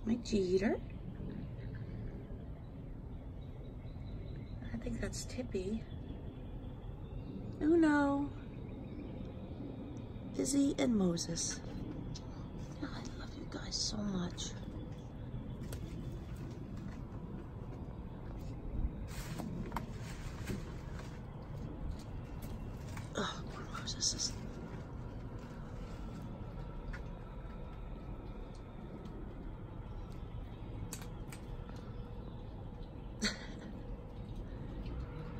My Jeter. I think that's Tippy. Uno. Izzy and Moses. Oh, I love you guys so much. Oh, poor Moses is